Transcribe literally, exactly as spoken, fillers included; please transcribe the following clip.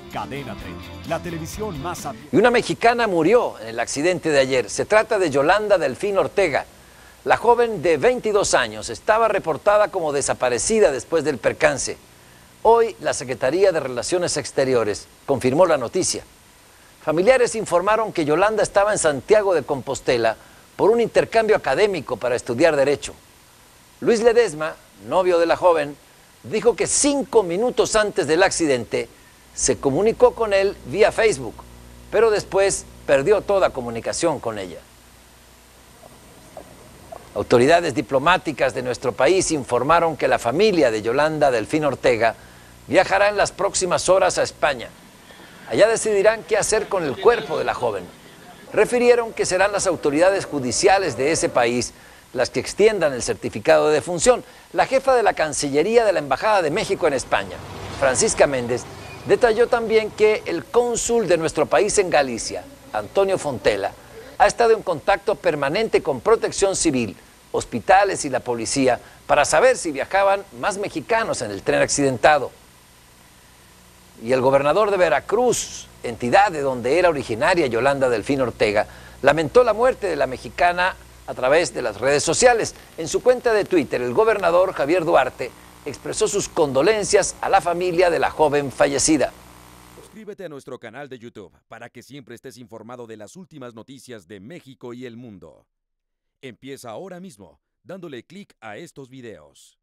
Cadena treinta, la televisión más abierta. Y una mexicana murió en el accidente de ayer. Se trata de Yolanda Delfín Ortega. La joven de veintidós años estaba reportada como desaparecida después del percance. Hoy la Secretaría de Relaciones Exteriores confirmó la noticia. Familiares informaron que Yolanda estaba en Santiago de Compostela por un intercambio académico para estudiar Derecho. Luis Ledesma, novio de la joven, dijo que cinco minutos antes del accidente se comunicó con él vía Facebook, pero después perdió toda comunicación con ella. Autoridades diplomáticas de nuestro país informaron que la familia de Yolanda Delfín Ortega viajará en las próximas horas a España. Allá decidirán qué hacer con el cuerpo de la joven. Refirieron que serán las autoridades judiciales de ese país las que extiendan el certificado de defunción. La jefa de la Cancillería de la Embajada de México en España, Francisca Méndez, detalló también que el cónsul de nuestro país en Galicia, Antonio Fontela, ha estado en contacto permanente con Protección Civil, hospitales y la policía para saber si viajaban más mexicanos en el tren accidentado. Y el gobernador de Veracruz, entidad de donde era originaria Yolanda Delfín Ortega, lamentó la muerte de la mexicana a través de las redes sociales. En su cuenta de Twitter, el gobernador Javier Duarte expresó sus condolencias a la familia de la joven fallecida. Suscríbete a nuestro canal de YouTube para que siempre estés informado de las últimas noticias de México y el mundo. Empieza ahora mismo dándole clic a estos videos.